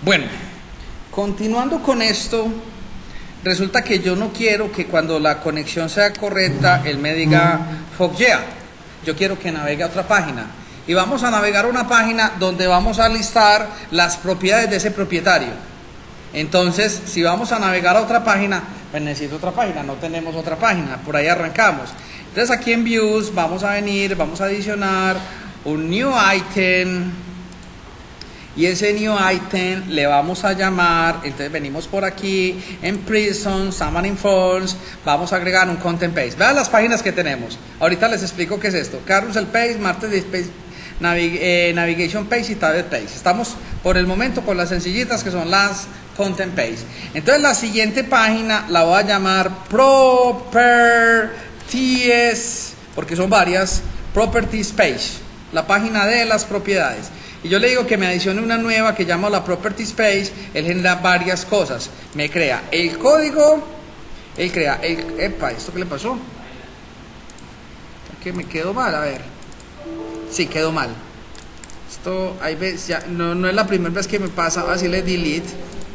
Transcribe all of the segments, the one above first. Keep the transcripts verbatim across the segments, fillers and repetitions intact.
Bueno, continuando con esto, resulta que yo no quiero que cuando la conexión sea correcta, él me diga fuck yeah. Yo quiero que navegue a otra página. Y vamos a navegar a una página donde vamos a listar las propiedades de ese propietario. Entonces, si vamos a navegar a otra página, pues necesito otra página, no tenemos otra página, por ahí arrancamos. Entonces aquí en Views vamos a venir, vamos a adicionar un New Item. Y ese New Item le vamos a llamar, entonces venimos por aquí, en Prison, Summon Informs, vamos a agregar un Content Page. Vean las páginas que tenemos. Ahorita les explico qué es esto. Carousel Page, Market Page, Navig eh, Navigation Page y Target Page. Estamos por el momento con las sencillitas que son las Content Page. Entonces la siguiente página la voy a llamar Properties, porque son varias, Properties Page, la página de las propiedades. Y yo le digo que me adicione una nueva que llamo la Properties Page. Él genera varias cosas. Me crea el código, él crea el... Epa, ¿esto qué le pasó? Que me quedó mal, a ver. Sí, quedó mal. Esto, hay veces, ya, no, no es la primera vez que me pasa. Voy a decirle delete.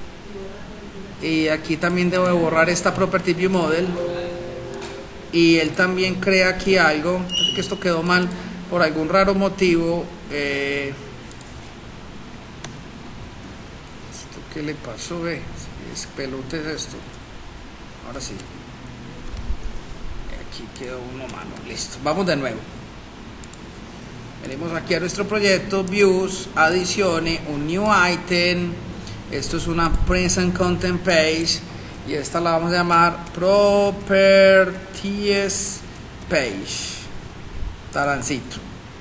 Y aquí también debo de borrar esta Property View Model. Y él también crea aquí algo. Que esto quedó mal por algún raro motivo. Eh, ¿Esto qué le pasó? Ve, es pelote es esto. Ahora sí. Aquí quedó uno malo. Listo. Vamos de nuevo. Venimos aquí a nuestro proyecto, Views, adicione un New Item. Esto es una Present Content Page. Y esta la vamos a llamar Properties Page. Tarancito.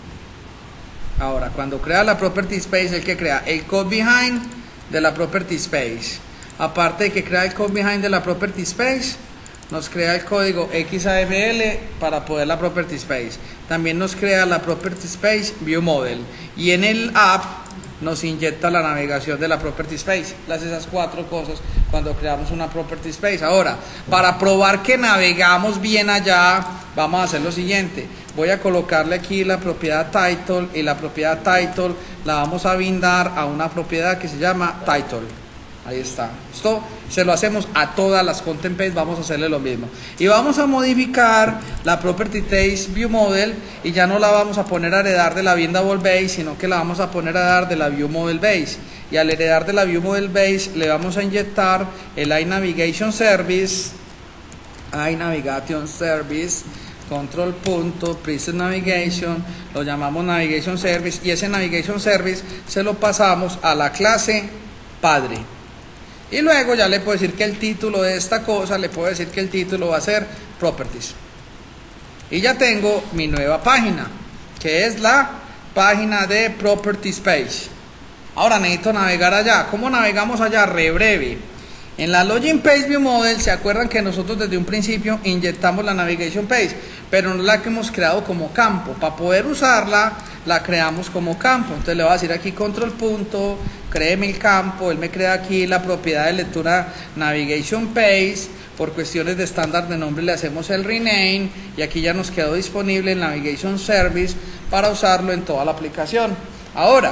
Ahora, cuando crea la Properties Page, el que crea el code behind de la Properties Page. Aparte de que crea el code behind de la Properties Page, nos crea el código X A M L para poder la Properties Page. También nos crea la Properties Page View Model. Y en el app nos inyecta la navegación de la Properties Page. Las esas cuatro cosas cuando creamos una Properties Page. Ahora, para probar que navegamos bien allá, vamos a hacer lo siguiente. Voy a colocarle aquí la propiedad Title, y la propiedad Title la vamos a bindar a una propiedad que se llama Title. Ahí está. Esto se lo hacemos a todas las Content Page, vamos a hacerle lo mismo. Y vamos a modificar la Property Page View Model, y ya no la vamos a poner a heredar de la Bindable Base, sino que la vamos a poner a heredar de la View Model Base. Y al heredar de la View Model Base le vamos a inyectar el iNavigation Service, iNavigation Service, control punto, Present Navigation, lo llamamos Navigation Service, y ese Navigation Service se lo pasamos a la clase padre. Y luego ya le puedo decir que el título de esta cosa, le puedo decir que el título va a ser Properties. Y ya tengo mi nueva página, que es la página de Properties Page. Ahora necesito navegar allá. ¿Cómo navegamos allá? Re breve. En la Login Page View Model, ¿se acuerdan que nosotros desde un principio inyectamos la Navigation Page? Pero no la que hemos creado como campo. Para poder usarla, la creamos como campo. Entonces le voy a decir aquí control punto, créeme el campo. Él me crea aquí la propiedad de lectura Navigation Page. Por cuestiones de estándar de nombre le hacemos el rename. Y aquí ya nos quedó disponible el Navigation Service para usarlo en toda la aplicación. Ahora,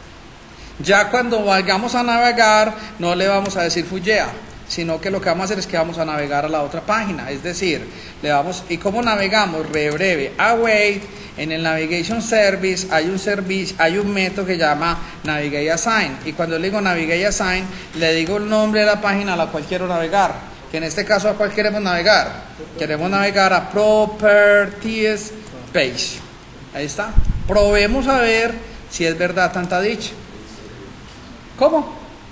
ya cuando vayamos a navegar, no le vamos a decir fullea, sino que lo que vamos a hacer es que vamos a navegar a la otra página. Es decir, le vamos, ¿y cómo navegamos? Re breve, await. En el Navigation Service hay un servicio, hay un método que llama Navigate Assign. Y cuando le digo Navigate Assign, le digo el nombre de la página a la cual quiero navegar. Que en este caso, ¿a cuál queremos navegar? Queremos navegar a Properties Page. Ahí está. Probemos a ver si es verdad tanta dicha. ¿Cómo?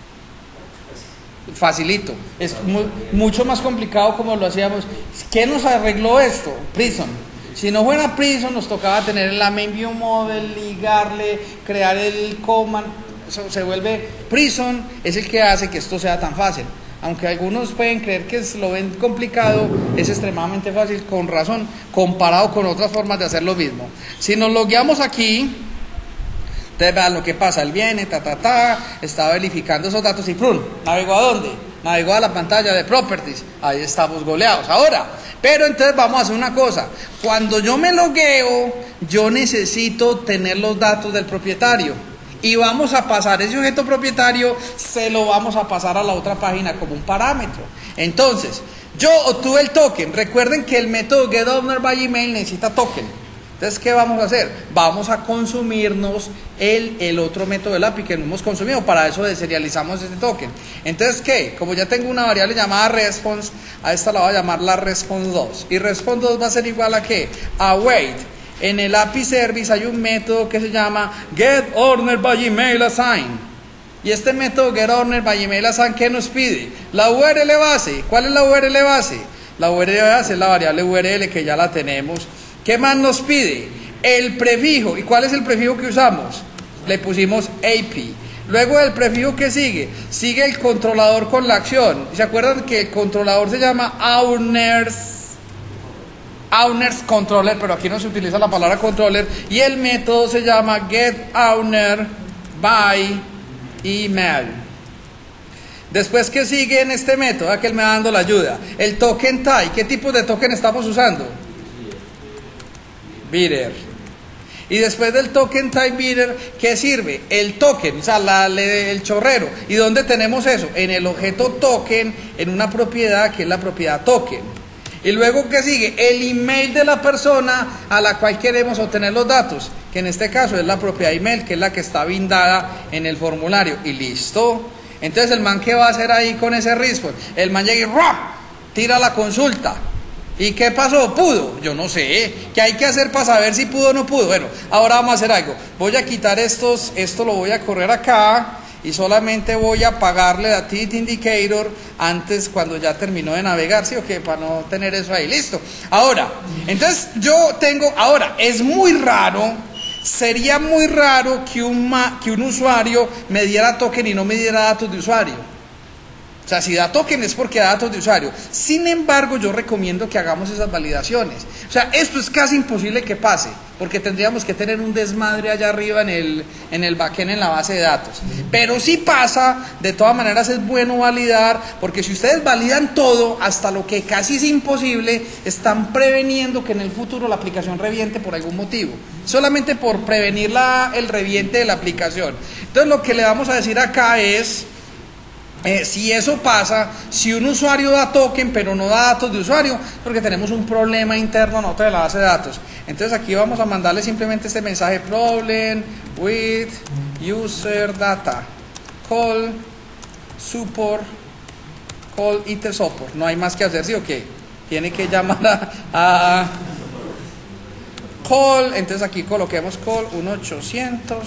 Facilito. Es muy, mucho más complicado como lo hacíamos. ¿Qué nos arregló esto? Prison. Si no fuera Prison, nos tocaba tener la Main View Model, ligarle, crear el command. Eso se vuelve. Prison es el que hace que esto sea tan fácil. Aunque algunos pueden creer que lo ven complicado, es extremadamente fácil, con razón, comparado con otras formas de hacer lo mismo. Si nos logueamos aquí, entonces vean lo que pasa, él viene, ta, ta, ta, está verificando esos datos y ¡prum! ¿Navegó a dónde? Navegó a la pantalla de Properties, ahí estamos goleados. Ahora, pero entonces vamos a hacer una cosa, cuando yo me logueo, yo necesito tener los datos del propietario. y vamos a pasar ese objeto propietario, se lo vamos a pasar a la otra página como un parámetro. Entonces, yo obtuve el token. Recuerden que el método getOwnerByEmail necesita token. Entonces, ¿qué vamos a hacer? Vamos a consumirnos el, el otro método del A P I que no hemos consumido. Para eso deserializamos este token. Entonces, ¿qué? Como ya tengo una variable llamada response, a esta la voy a llamar la response dos. Y response dos va a ser igual a ¿qué? A wait. En el A P I service hay un método que se llama getOwnerByEmailAssign. Y este método getOwnerByEmailAssign, ¿qué nos pide? La U R L base. ¿Cuál es la U R L base? La U R L base es la variable U R L que ya la tenemos. ¿Qué más nos pide? El prefijo. ¿Y cuál es el prefijo que usamos? Le pusimos A P. Luego del prefijo que sigue, sigue el controlador con la acción. ¿Se acuerdan que el controlador se llama owners? Owners controller, pero aquí no se utiliza la palabra controller. Y el método se llama getOwnerByEmail. Después, ¿qué sigue en este método? Aquí él me va dando la ayuda. El token type. ¿Qué tipo de token estamos usando? Beater. Y después del token type beater, ¿qué sirve? El token, o sea, la, el chorrero. ¿Y dónde tenemos eso? En el objeto token, en una propiedad que es la propiedad token. Y luego, ¿qué sigue? El email de la persona a la cual queremos obtener los datos, que en este caso es la propiedad email, que es la que está bindada en el formulario. Y listo. Entonces, el man, ¿qué va a hacer ahí con ese response? El man llega y ¡rah! Tira la consulta. ¿Y qué pasó? ¿Pudo? Yo no sé. ¿Qué hay que hacer para saber si pudo o no pudo? Bueno, ahora vamos a hacer algo. Voy a quitar estos, esto lo voy a correr acá y solamente voy a pagarle a T I T Indicator antes cuando ya terminó de navegar, ¿sí o qué? Para no tener eso ahí. Listo. Ahora, entonces yo tengo, ahora, es muy raro, sería muy raro que un, ma, que un usuario me diera token y no me diera datos de usuario. O sea, si da token es porque da datos de usuario. Sin embargo, yo recomiendo que hagamos esas validaciones. O sea, esto es casi imposible que pase, porque tendríamos que tener un desmadre allá arriba en el, en el backend, en la base de datos. Pero si pasa, de todas maneras es bueno validar, porque si ustedes validan todo, hasta lo que casi es imposible, están preveniendo que en el futuro la aplicación reviente por algún motivo. Solamente por prevenir la, el reviente de la aplicación. Entonces, lo que le vamos a decir acá es... Eh, si eso pasa, si un usuario da token pero no da datos de usuario, porque tenemos un problema interno en otra de la base de datos. Entonces aquí vamos a mandarle simplemente este mensaje: problem with user data, call support, call it support. No hay más que hacer, ¿sí o qué? Tiene que llamar a, a call. Entonces aquí coloquemos call uno ochocientos.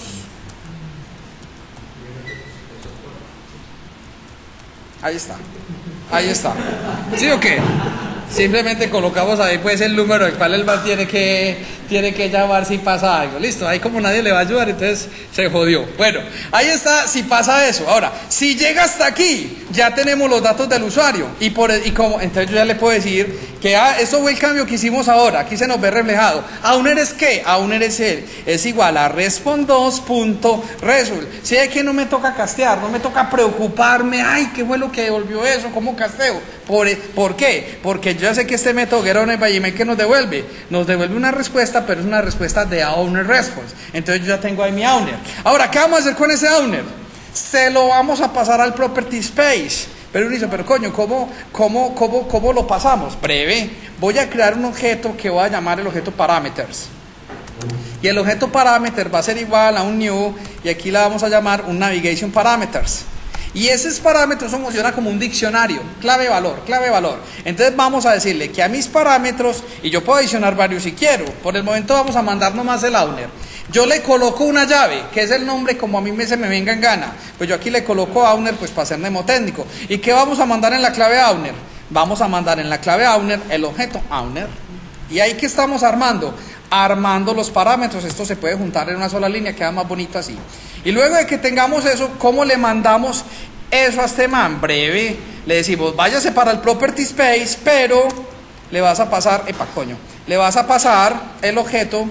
Ahí está, ahí está. ¿Sí o qué? Simplemente colocamos ahí pues el número del cual el man tiene que, tiene que llamar si pasa algo. Listo, ahí como nadie le va a ayudar, entonces se jodió. Bueno, ahí está si pasa eso. Ahora, si llega hasta aquí, ya tenemos los datos del usuario. Y, por, y como, entonces yo ya le puedo decir que ah, eso fue el cambio que hicimos ahora. Aquí se nos ve reflejado. ¿Owner es qué? Owner es él. Es igual a response dos punto result. Si es que no me toca castear, no me toca preocuparme. Ay, ¿qué fue lo que devolvió eso? ¿Cómo casteo? ¿Por, ¿por qué? Porque yo ya sé que este método getOwnerByEmail que nos devuelve, nos devuelve una respuesta, pero es una respuesta de owner response. Entonces yo ya tengo ahí mi owner. Ahora, ¿qué vamos a hacer con ese owner? Se lo vamos a pasar al property space. Pero uno dice, pero coño, ¿cómo, cómo, cómo, cómo lo pasamos? Breve, voy a crear un objeto que voy a llamar el objeto parameters. Y el objeto parameter va a ser igual a un new, y aquí la vamos a llamar un navigation parameters. Y esos parámetros funciona como un diccionario, clave valor, clave valor. Entonces vamos a decirle que a mis parámetros, y yo puedo adicionar varios si quiero, por el momento vamos a mandar nomás el owner. Yo le coloco una llave, que es el nombre como a mí me, se me venga en gana. Pues yo aquí le coloco owner pues para ser mnemotécnico. ¿Y qué vamos a mandar en la clave owner? Vamos a mandar en la clave owner el objeto owner. Y ahí que estamos armando, armando los parámetros. Esto se puede juntar en una sola línea, queda más bonito así. Y luego de que tengamos eso, ¿cómo le mandamos eso a este man? Breve, le decimos, váyase para el property space, pero le vas a pasar, epa coño, le vas a pasar el objeto,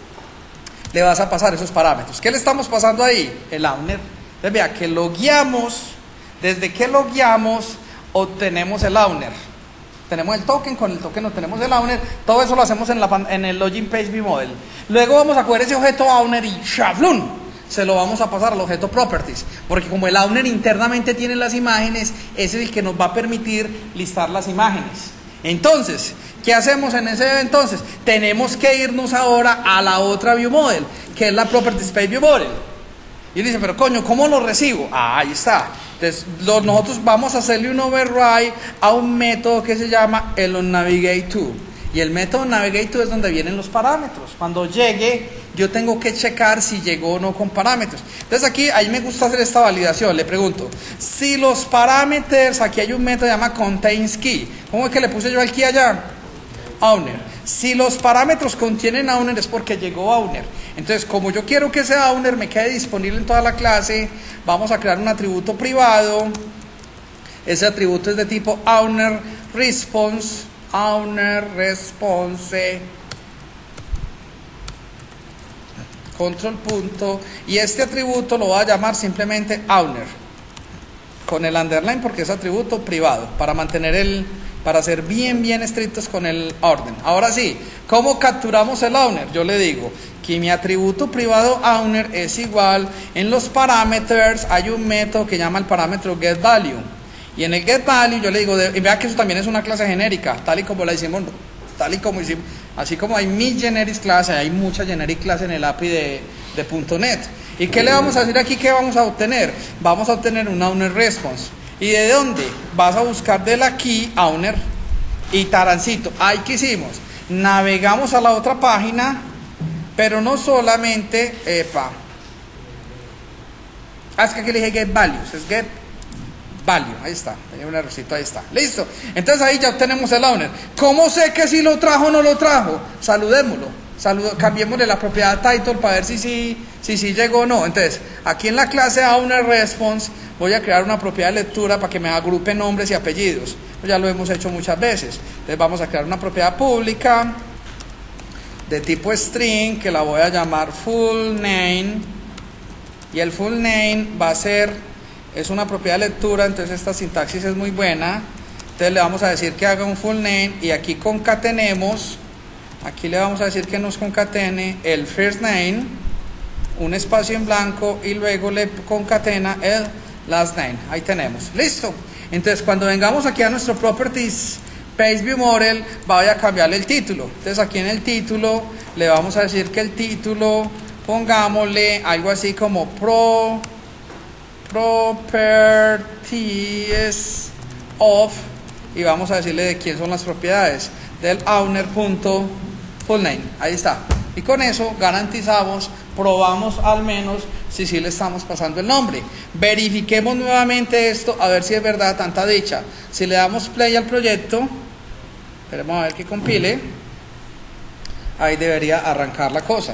le vas a pasar esos parámetros. ¿Qué le estamos pasando ahí? El owner. Entonces vea que lo guiamos, desde que lo guiamos, obtenemos el owner. Tenemos el token, con el token obtenemos el owner. Todo eso lo hacemos en, la, en el login page vModel. Luego vamos a coger ese objeto owner y ¡shaflun! se lo vamos a pasar al objeto properties, porque como el owner internamente tiene las imágenes, ese es el que nos va a permitir listar las imágenes. Entonces, ¿qué hacemos en ese entonces? Tenemos que irnos ahora a la otra view model, que es la property space view model. Y dice, pero coño, ¿cómo lo recibo? Ah, ahí está. Entonces, lo, nosotros vamos a hacerle un override a un método que se llama el onNavigateTo. Y el método onNavigateTo es donde vienen los parámetros. Cuando llegue, yo tengo que checar si llegó o no con parámetros. Entonces aquí, ahí me gusta hacer esta validación. Le pregunto, si los parámetros, aquí hay un método que se llama contains_key. ¿Cómo es que le puse yo al key allá? Owner. Si los parámetros contienen owner es porque llegó owner. Entonces, como yo quiero que ese owner me quede disponible en toda la clase, vamos a crear un atributo privado. Ese atributo es de tipo owner response. Owner response control punto, y este atributo lo voy a llamar simplemente owner con el underline porque es atributo privado para mantener el, para ser bien bien estrictos con el orden. Ahora sí, ¿cómo capturamos el owner? Yo le digo que mi atributo privado owner es igual, en los parámetros hay un método que llama el parámetro getValue. Y en el getValue yo le digo, de, y vea que eso también es una clase genérica, tal y como la hicimos, tal y como hicimos, así como hay mil generic clases, hay muchas generic clases en el A P I de, de .NET. ¿Y qué le vamos a decir aquí? ¿Qué vamos a obtener? Vamos a obtener un owner response. ¿Y de dónde? Vas a buscar de la key owner y tarancito. Ahí que hicimos, navegamos a la otra página, pero no solamente, epa, ah, es que aquí le dije getValues, es get value, ahí está, hay un errorcito, ahí está, listo. Entonces ahí ya obtenemos el owner. ¿Cómo sé que si lo trajo o no lo trajo? Saludémoslo, Saludo, cambiémosle la propiedad title para ver si sí si, si, si llegó o no. Entonces, aquí en la clase owner response voy a crear una propiedad de lectura para que me agrupe nombres y apellidos. Ya lo hemos hecho muchas veces. Entonces vamos a crear una propiedad pública de tipo string que la voy a llamar full name, y el full name va a ser, es una propiedad de lectura, entonces esta sintaxis es muy buena. Entonces le vamos a decir que haga un full name y aquí concatenemos, aquí le vamos a decir que nos concatene el first name, un espacio en blanco, y luego le concatena el last name. Ahí tenemos, listo. Entonces cuando vengamos aquí a nuestro properties space view model, voy a cambiarle el título. Entonces aquí en el título le vamos a decir que el título, pongámosle algo así como pro properties of, y vamos a decirle de quién son las propiedades del owner.fullName. Ahí está. Y con eso garantizamos, probamos al menos si sí le estamos pasando el nombre. Verifiquemos nuevamente esto a ver si es verdad tanta dicha. Si le damos play al proyecto, esperemos a ver que compile, ahí debería arrancar la cosa.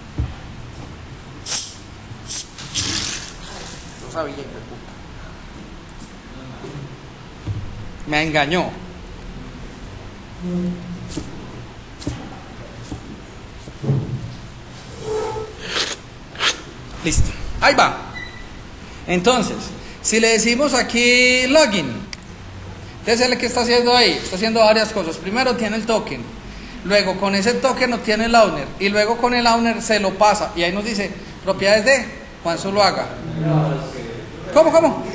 Sabía, me engañó. Listo, ahí va. Entonces, si le decimos aquí login, entonces el que está haciendo ahí, está haciendo varias cosas. Primero tiene el token, luego con ese token obtiene el owner, y luego con el owner se lo pasa, y ahí nos dice propiedades de Juan Zuluaga. ¿Cómo, cómo?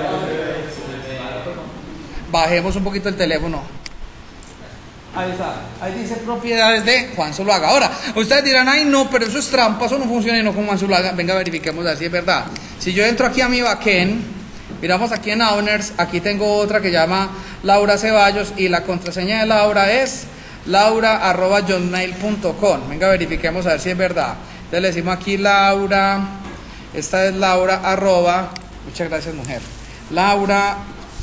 Bajemos un poquito el teléfono. Ahí está, ahí dice propiedades de Juan Zuluaga. Ahora, ustedes dirán, ay no, pero eso es trampa, eso no funciona y no con Juan Zuluaga. Venga, verifiquemos así es verdad. Si yo entro aquí a mi backend, miramos aquí en owners, aquí tengo otra que llama Laura Ceballos, y la contraseña de Laura es laura arroba hotmail punto com. Venga, verifiquemos a ver si es verdad. Entonces le decimos aquí Laura, esta es Laura arroba, muchas gracias mujer, Laura,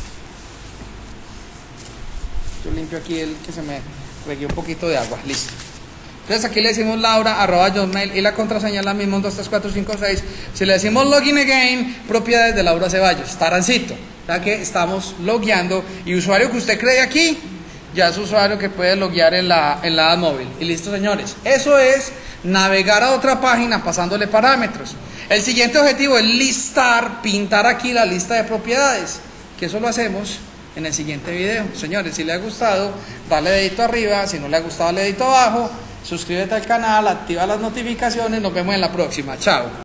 yo limpio aquí el que se me reguió un poquito de agua, listo. Entonces aquí le decimos Laura arroba hotmail, y la contraseña es la misma, dos tres cuatro cinco seis. Si le decimos login again, propiedades de Laura Ceballos, tarancito, ya que estamos logueando, y usuario que usted cree aquí ya es usuario que puede loguear en la, en la app móvil. Y listo, señores, eso es navegar a otra página pasándole parámetros. El siguiente objetivo es listar, pintar aquí la lista de propiedades, que eso lo hacemos en el siguiente video. Señores, si le ha gustado, dale dedito arriba, si no le ha gustado, dale dedito abajo, suscríbete al canal, activa las notificaciones, nos vemos en la próxima, chao.